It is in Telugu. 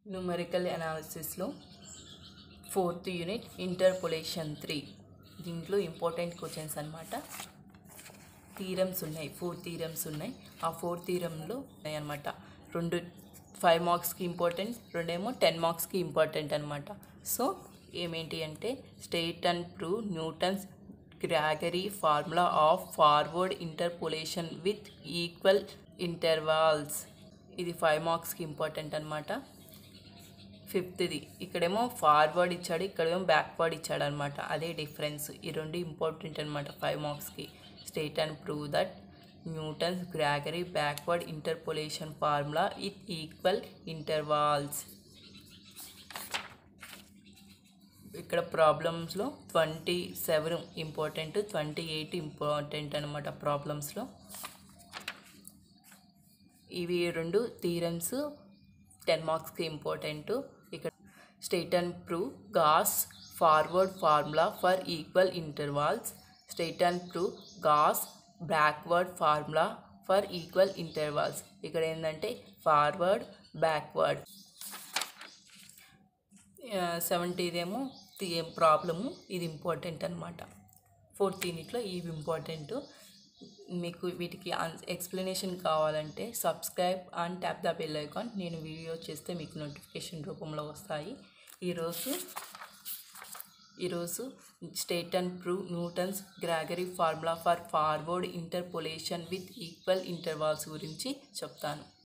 న్యూమరికల్ అనాలిసిస్లో 4th యూనిట్ ఇంటర్పోలేషన్ 3 దీంట్లో ఇంపార్టెంట్ క్వశ్చన్స్ అన్నమాట. థీరమ్స్ ఉన్నాయి, 4 థీరమ్స్ ఉన్నాయి. ఆ 4 థీరంలో ఉన్నాయి అన్నమాట. రెండు 5 మార్క్స్కి ఇంపార్టెంట్, రెండేమో 10 మార్క్స్కి ఇంపార్టెంట్ అనమాట. సో ఏమేంటి అంటే state and prove Newton's Gregory formula of forward interpolation with equal intervals. ఇది 5 మార్క్స్కి ఇంపార్టెంట్ అనమాట. 5th ఇక్కడేమో ఫార్వర్డ్ ఇచ్చాడు, ఇక్కడేమో బ్యాక్వర్డ్ ఇచ్చాడు అనమాట. అదే డిఫరెన్స్. ఈ రెండు ఇంపార్టెంట్ అనమాట 5 మార్క్స్కి. State and prove that Newton's Gregory backward interpolation formula with equal intervals. ఇక్కడ ప్రాబ్లమ్స్లో 27 ఇంపార్టెంట్, 28 ఇంపార్టెంట్ అనమాట ప్రాబ్లమ్స్లో. ఇవి రెండు థీరమ్స్ 10 మార్క్స్కి ఇంపార్టెంట్. ఇక్కడ state and prove Gauss forward formula for equal intervals, state and prove Gauss backward formula for equal intervals. ఇక్కడ ఏంటంటే ఫార్వర్డ్ బ్యాక్వర్డ్. 70 ప్రాబ్లము, ఇది ఇంపార్టెంట్ అనమాట. 4th యూనిట్లో ఇవి ఇంపార్టెంట్. మీకు వీటికి ఎక్స్ప్లెనేషన్ కావాలంటే subscribe and tap the bell icon. నేను వీడియో చేస్తే మీకు నోటిఫికేషన్ రూపంలో వస్తాయి. ఈరోజు state and prove Newton's Gregory formula for forward interpolation with equal intervals గురించి చెప్తాను.